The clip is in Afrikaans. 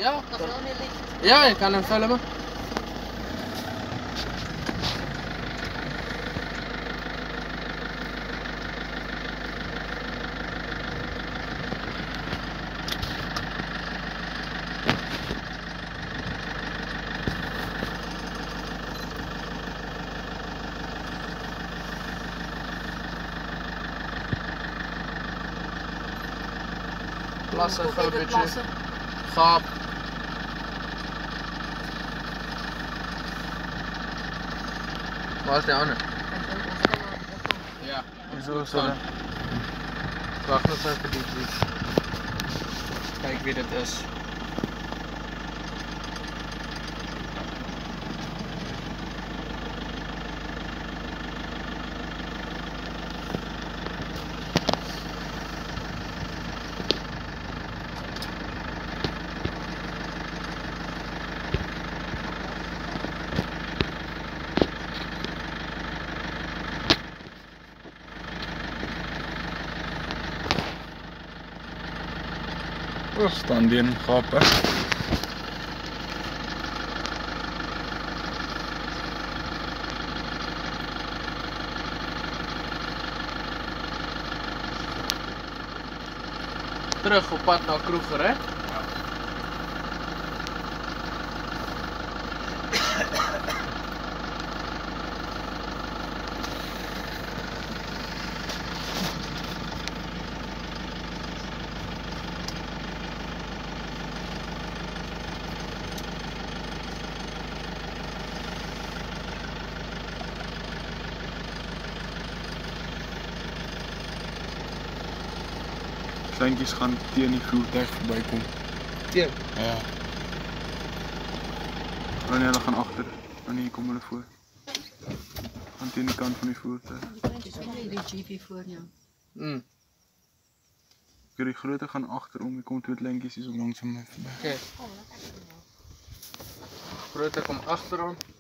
Ja, Dat is wel meer licht. ja, je kan hem filmen. Plassen, Ook even filmpje, plassen. gaap. Waar is die ander? Ja, Zo, zo. wacht nog even die. Kijk wie dit is. Staan die in gapen. Terug op pad naar Kroeger, hè? Kleintjies gaan teen die voertuig voorbij komen. Teen. Ja. Wanneer hulle gaan agter, wanneer kom hulle voor. Gaan teen die kant van die voertuig. Die GP voor jou. Die grote gaan agterom, die kom twee kleintjies hier so langs my verby. Okay. Grote kom agterom.